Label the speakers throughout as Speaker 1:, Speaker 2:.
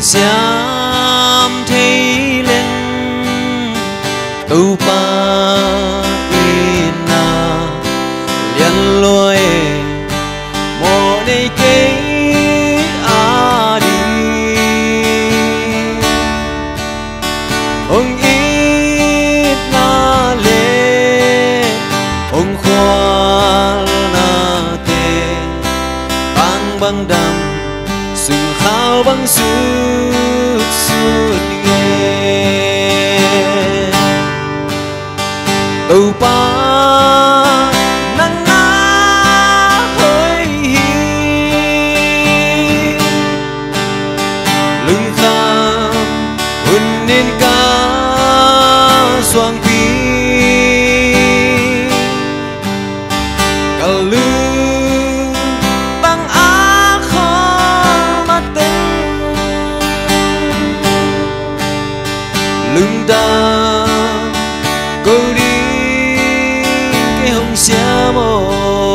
Speaker 1: xiêm thấy lên tu pa ina liên lối mồ này cây a đi ông ít na lệ ông khoa na tê băng băng đầm sừng khao băng sút sút nghe tàu pa nắng ná hơi hi lưng kham hôn nên ca xoang pi cả lưng băng á khó mà tên lưng ta câu đi cái hồng xe mồ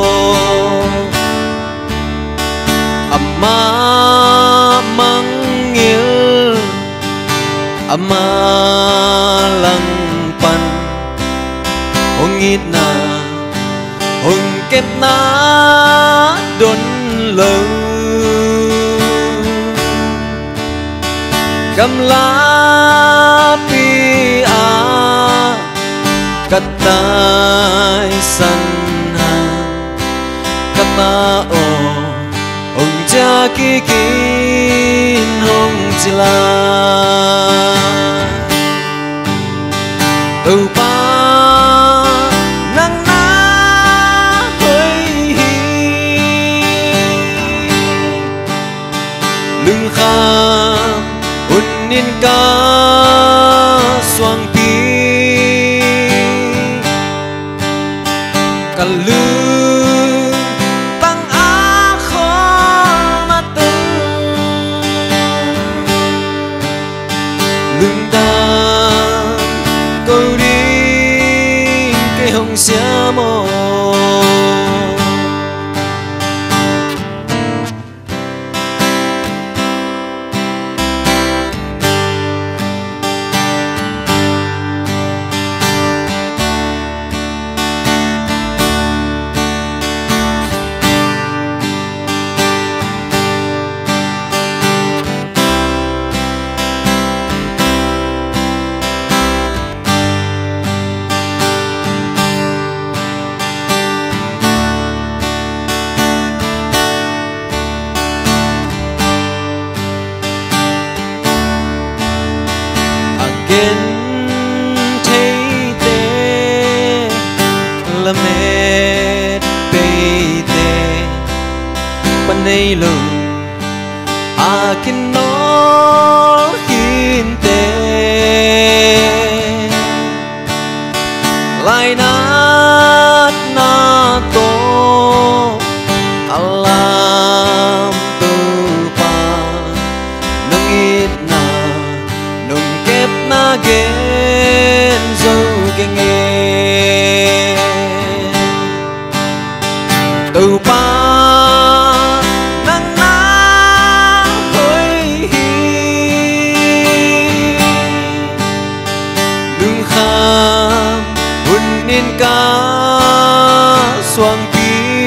Speaker 1: amma mang nghiêng amma lăng pan hong ít na hong kết na đốn lơ cầm lá pi a cắt tay san ha cắt ta o hong cha ki kin hong chila tàu pa nắng ná hơi hi lưng kham hôn nên ca xoang pi cả lưng băng á khó mà tên lưng ta câu đi cái hồng xe mồ again thấy tê là mệt bê tê bên đây lùng à kinh nó hin tê lại nát na tô alam tu pa nung ít na nung kép na gen dâu cái nghe tàu pa nắng ná hơi hi lưng kham hôn nên ca xoang pi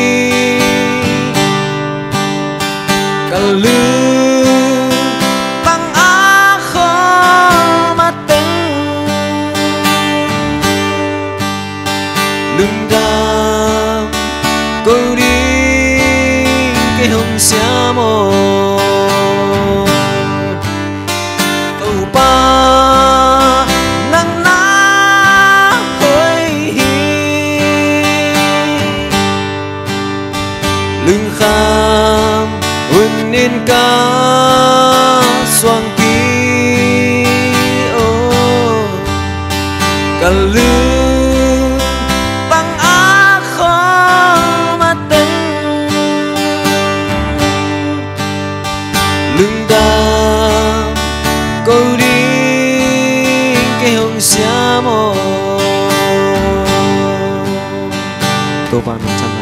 Speaker 1: cả lưng băng á khó mà tên lưng đam câu đi cái hồng xe mồ tàu pa nắng ná hơi hi lưng kham hôn nên ca xoang pi cả lưng băng á khó mà tên lưng đam câu đi cái hồng xe mồ tô pa nông